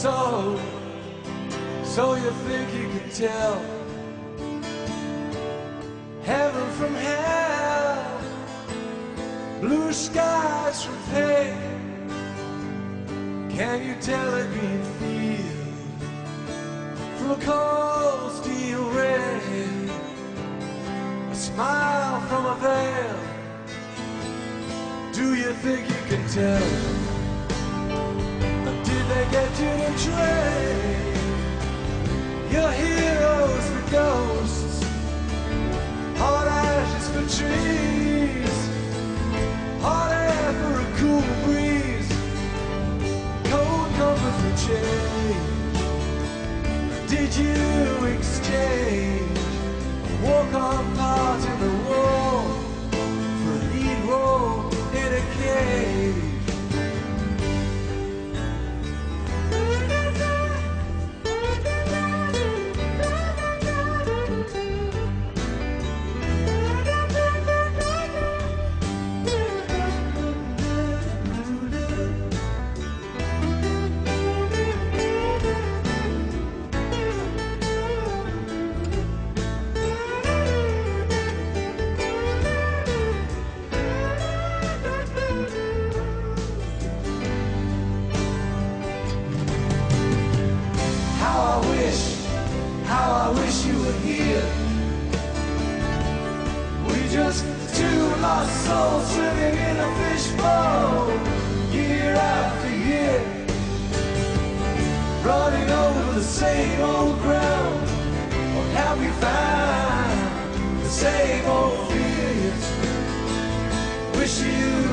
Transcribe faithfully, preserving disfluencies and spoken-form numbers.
soul. So you think you can tell heaven from hell, blue skies from pain? Can you tell a green field from a cold steel rain? A smile from a veil. Do you think you can tell? Or did they get you to trade your heroes for ghosts, hot ashes for trees, hot air for a cool breeze, cold comfort for change? Did you exchange a walk-on part in the war for a lead role in a cage? How I wish you were here. We just two lost souls swimming in a fishbowl, year after year, running over the same old ground. Or have we found the same old fears? Wish you